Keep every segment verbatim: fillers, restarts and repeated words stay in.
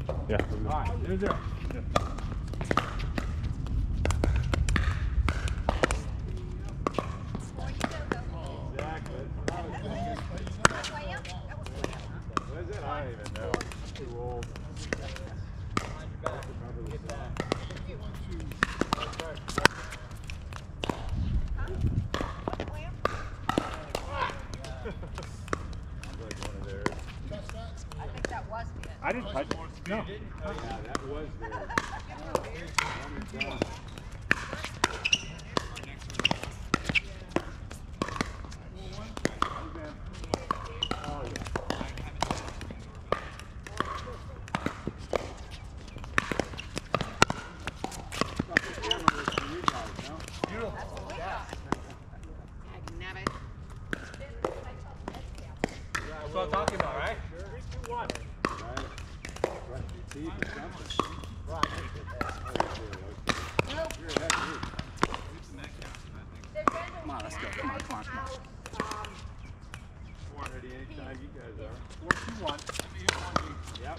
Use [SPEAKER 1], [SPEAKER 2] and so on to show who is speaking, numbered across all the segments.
[SPEAKER 1] Yeah.
[SPEAKER 2] All right, zero zero. Yeah. Exactly. What is it? I don't even know. I'm too old.
[SPEAKER 3] I think that was good.
[SPEAKER 2] I didn't touch it. No.
[SPEAKER 4] Oh, yeah, that was good.
[SPEAKER 2] Oh, yeah.
[SPEAKER 4] That's what I'm talking about, right?
[SPEAKER 2] Three, two, one.
[SPEAKER 4] Right. Right. See, it's something. You're ahead of me.
[SPEAKER 2] Come on, let's go. Come on, come on, come on.
[SPEAKER 4] Four ready anytime you guys are.
[SPEAKER 2] Four, two, one.
[SPEAKER 4] Yep.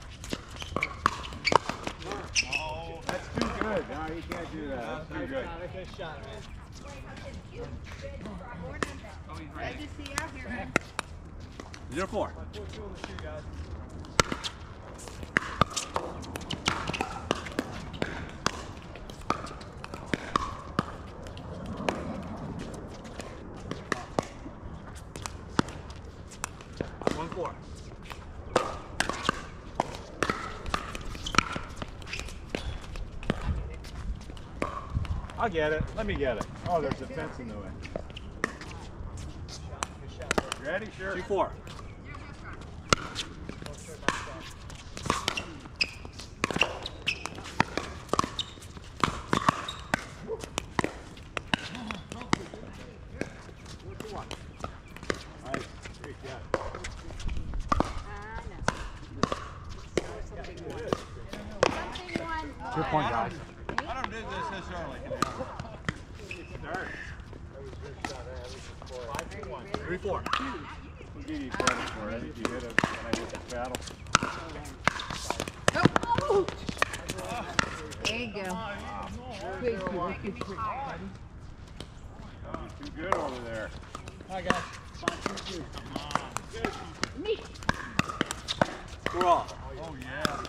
[SPEAKER 2] Oh, that's too good. No, you can't do that. That's too good.
[SPEAKER 4] Good shot, man.
[SPEAKER 3] Glad to see you out here, man.
[SPEAKER 2] Zero four.
[SPEAKER 4] Four, two on the shoe, guys.
[SPEAKER 2] One four. I'll get it. Let me get it. Oh, there's a fence in the way. Ready? Sure. Two four. Nice. Great job.
[SPEAKER 3] I know. Something one.
[SPEAKER 2] Two point, guys.
[SPEAKER 4] I don't do this this early.
[SPEAKER 2] Start.
[SPEAKER 4] Five, two, one.
[SPEAKER 2] Three four. We'll give you credit for it. You hit it when I hit the paddle.
[SPEAKER 3] Oh. There you go. Good, good, good, good.
[SPEAKER 2] Too good over there.
[SPEAKER 4] Hi, guys.
[SPEAKER 3] Me.
[SPEAKER 2] Score off.
[SPEAKER 4] Oh, yeah.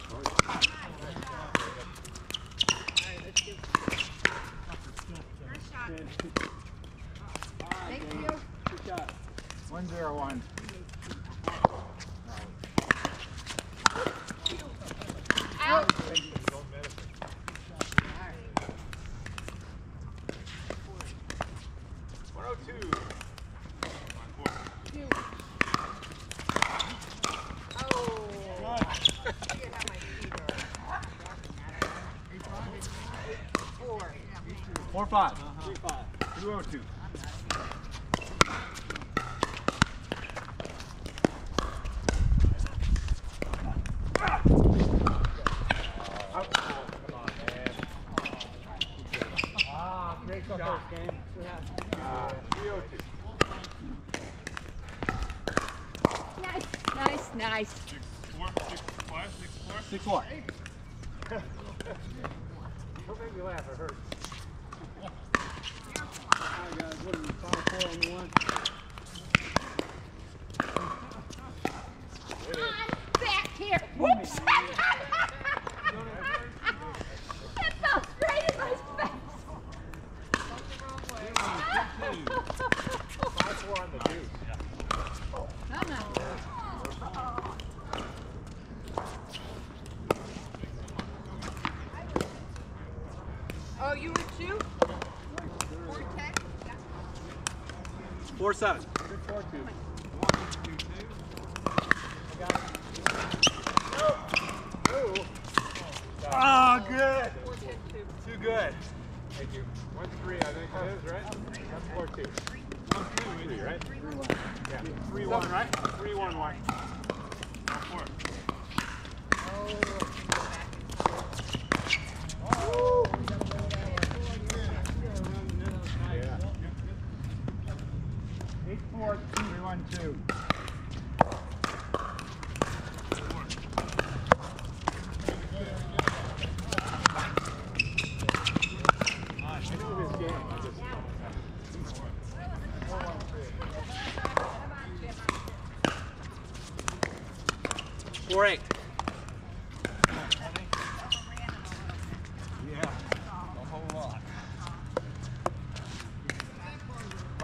[SPEAKER 3] Thank you.
[SPEAKER 4] Good shot.
[SPEAKER 2] One zero one.
[SPEAKER 3] Out.
[SPEAKER 2] one oh two.
[SPEAKER 3] Two. Oh. Look at how my feet are. Four.
[SPEAKER 2] Four five.
[SPEAKER 4] Three, five.
[SPEAKER 2] Two oh two.
[SPEAKER 4] Ah, great shot. Game.
[SPEAKER 2] Uh, three oh two.
[SPEAKER 3] Nice, nice, nice.
[SPEAKER 5] Six, four, six, five, six, four.
[SPEAKER 2] Six four.
[SPEAKER 4] Don't make me laugh, it hurts. Alright guys, what are we, five, four on the one?
[SPEAKER 3] I'm back here. Whoops. That fell straight in my face.
[SPEAKER 2] Five four on the deuce.
[SPEAKER 3] Come on. Oh, you were two? Four tech?
[SPEAKER 2] Four seven.
[SPEAKER 4] Good four, two.
[SPEAKER 2] Oh, good.
[SPEAKER 3] Four ten two.
[SPEAKER 2] Too good.
[SPEAKER 4] Thank you. One, three, I think it is, right? One, four, two.
[SPEAKER 2] One two, three, right?
[SPEAKER 4] Three, one.
[SPEAKER 2] Yeah. Three one, right?
[SPEAKER 4] Three, one, one.
[SPEAKER 5] One, four.
[SPEAKER 2] Yeah. Eight four, three one two.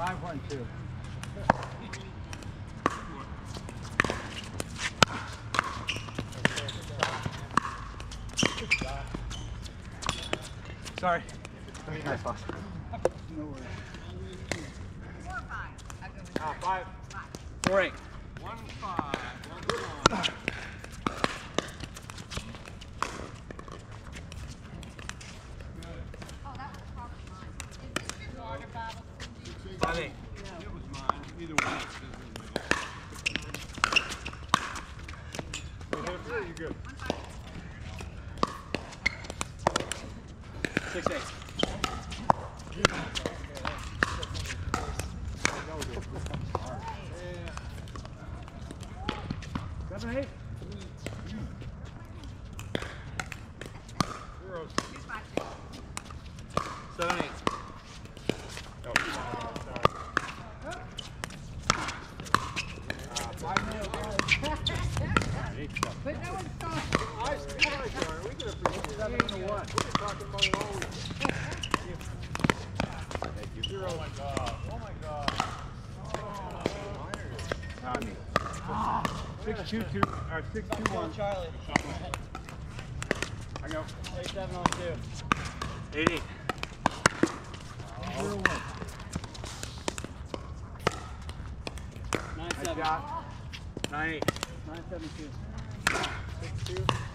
[SPEAKER 2] Five one two. Sorry. Nice pass.
[SPEAKER 3] Four or five. I'll go with
[SPEAKER 4] Ah, five.
[SPEAKER 2] Four eight.
[SPEAKER 4] One five. One one.
[SPEAKER 3] Oh, that was probably mine. Is this your water bottle?
[SPEAKER 2] Five eight.
[SPEAKER 4] It was mine. Either one. You hit a three, you good.
[SPEAKER 2] Six eight. Seven eight.
[SPEAKER 4] Zeros.
[SPEAKER 3] Here's my two.
[SPEAKER 2] Seven eight.
[SPEAKER 4] Oh, sorry. Uh, five nil.
[SPEAKER 3] But no one's talking.
[SPEAKER 4] I swear, John, we could have been seven and a one. We've been talking about it all week. Thank you. Zero. Oh my god. Oh my god.
[SPEAKER 2] Tommy. Six two two or six two one.
[SPEAKER 1] Charlie.
[SPEAKER 2] I go.
[SPEAKER 1] Eight seven on two.
[SPEAKER 2] Eight eight. Zero one.
[SPEAKER 1] Nine
[SPEAKER 2] Nice
[SPEAKER 1] seven.
[SPEAKER 2] job. Nine eight.
[SPEAKER 1] Nine seven two.
[SPEAKER 4] Six two.